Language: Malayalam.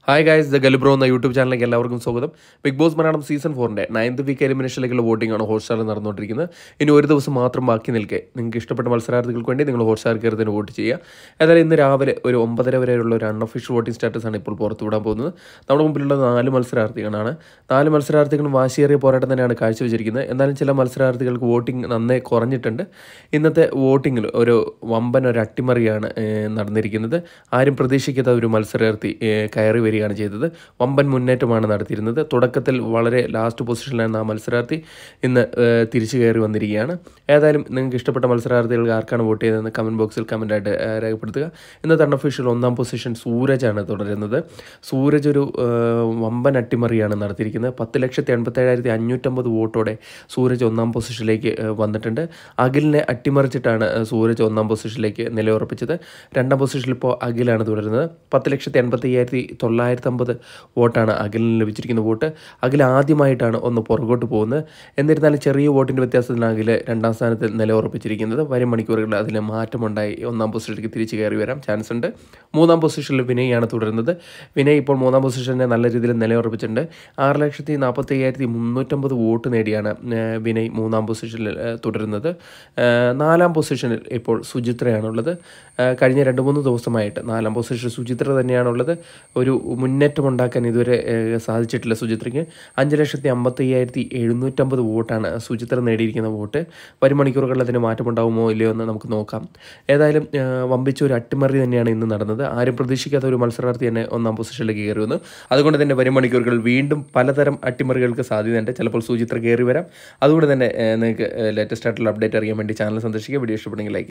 Hi guys, the Gully on the YouTube channel. BiggBoss Malayalam season 4 9th week elimination voting on Hotstar നടന്നുകൊണ്ടിരിക്കുന്നത്. ഇനി ഒരു ദിവസം മാത്രം ബാക്കി നിൽക്കെ നിങ്ങൾക്ക് ഇഷ്ടപ്പെട്ട മത്സരാർത്ഥികൾക്ക് വേണ്ടി നിങ്ങൾ Hotstar കയറി വോട്ട് ചെയ്യുക. ഏതായാലും ഇന്ന് രാവിലെ ഒരു 9:30 വരെയുള്ള ഒരു unofficial voting സ്റ്റാറ്റസ് ആണ് ഇപ്പോൾ പുറത്തുവിടാൻ പോകുന്നത്. നമ്മുടെ മുമ്പിലുള്ള 4 മത്സരാർത്ഥികളാണ്. 4 മത്സരാർത്ഥികളും വാശിയേറിയ പോരാട്ടം തന്നെയാണ് കാഴ്ചവെച്ചിരിക്കുന്നത്. എന്നാലും ചില മത്സരാർത്ഥികൾക്ക് വോട്ടിംഗ് നന്നായി കുറഞ്ഞിട്ടുണ്ട്. ഇന്നത്തെ വോട്ടിംഗിൽ ഒരു വമ്പൻ ഒരു അട്ടിമറിയാണ് നടന്നിരിക്കുന്നത്. ആരും പ്രതീക്ഷിക്കാത്ത ഒരു മത്സരാർത്ഥി കയറി വരികയാണ് ചെയ്തത്. വമ്പൻ മുന്നേറ്റമാണ് നടത്തിയിരുന്നത്. തുടക്കത്തിൽ വളരെ ലാസ്റ്റ് പൊസിഷനിലാണ് ആ മത്സരാർത്ഥി ഇന്ന് തിരിച്ചു കയറി വന്നിരിക്കുകയാണ്. ഏതായാലും നിങ്ങൾക്ക് ഇഷ്ടപ്പെട്ട മത്സരാർത്ഥികൾക്ക് ആർക്കാണ് വോട്ട് ചെയ്തതെന്ന് കമൻറ്റ് ബോക്സിൽ കമൻറ്റായിട്ട് രേഖപ്പെടുത്തുക. ഇന്നത്തെ അൺഒഫീഷ്യൽ 1ാം പൊസിഷൻ സൂരജാണ് തുടരുന്നത്. സൂരജ് ഒരു വമ്പൻ അട്ടിമറിയാണ് നടത്തിയിരിക്കുന്നത്. 10,87,550 വോട്ടോടെ സൂരജ് 1ാം പൊസിഷനിലേക്ക് വന്നിട്ടുണ്ട്. അഖിലിനെ അട്ടിമറിച്ചിട്ടാണ് സൂരജ് 1ാം പൊസിഷനിലേക്ക് നിലയുറപ്പിച്ചത്. 2ാം പൊസിഷനിൽ ഇപ്പോൾ അഖിലാണ് തുടരുന്നത്. 10,85,950 വോട്ടാണ് അഖിലിന് ലഭിച്ചിരിക്കുന്ന വോട്ട്. അഖിൽ ആദ്യമായിട്ടാണ് ഒന്ന് പുറകോട്ട് പോകുന്നത്. എന്നിരുന്നാലും ചെറിയ വോട്ടിൻ്റെ വ്യത്യാസത്തിലാണ് അഖിൽ 2ാം സ്ഥാനത്ത് നിലയുറപ്പിച്ചിരിക്കുന്നത്. വരും മണിക്കൂറുകളിൽ അതിൽ മാറ്റമുണ്ടായി 1ാം പൊസിഷനിലേക്ക് തിരിച്ച് കയറി വരാൻ ചാൻസ് ഉണ്ട്. 3ാം പൊസിഷനിൽ വിനയാണ് തുടരുന്നത്. വിനയ് ഇപ്പോൾ 3ാം പൊസിഷനെ നല്ല രീതിയിൽ നിലയുറപ്പിച്ചിട്ടുണ്ട്. 6,40,350 വോട്ട് നേടിയാണ് വിനയ് 3ാം പൊസിഷനിൽ തുടരുന്നത്. 4ാം പൊസിഷനിൽ ഇപ്പോൾ സുചിത്രയാണുള്ളത്. കഴിഞ്ഞ 2-3 ദിവസമായിട്ട് 4ാം പൊസിഷനിൽ സുചിത്ര തന്നെയാണുള്ളത്. ഒരു മുന്നേറ്റം ഉണ്ടാക്കാൻ ഇതുവരെ സാധിച്ചിട്ടില്ല സുചിത്രയ്ക്ക്. 5,55,750 വോട്ടാണ് സുചിത്ര നേടിയിരിക്കുന്ന വോട്ട്. വരും മണിക്കൂറുകളിൽ അതിന് മാറ്റമുണ്ടാകുമോ ഇല്ലയോ എന്ന് നമുക്ക് നോക്കാം. ഏതായാലും വമ്പിച്ച ഒരു അട്ടിമറി തന്നെയാണ് ഇന്ന് നടന്നത്. ആരും പ്രതീക്ഷിക്കാത്ത ഒരു മത്സരാർത്ഥി തന്നെ 1ാം പൊസിഷനിലേക്ക് കയറി വന്നു. അതുകൊണ്ട് തന്നെ വരും മണിക്കൂറുകളിൽ വീണ്ടും പലതരം അട്ടിമറികൾക്ക് സാധ്യതയുണ്ട്. ചിലപ്പോൾ സുചിത്ര കയറി വരാം. അതുകൊണ്ട് തന്നെ നിങ്ങൾക്ക് ലേറ്റസ്റ്റ് ആയിട്ടുള്ള അപ്ഡേറ്റ് അറിയാൻ വേണ്ടി ചാനൽ സന്ദർശിക്കുക. Video ഇഷ്ടപ്പെടുമെങ്കിൽ like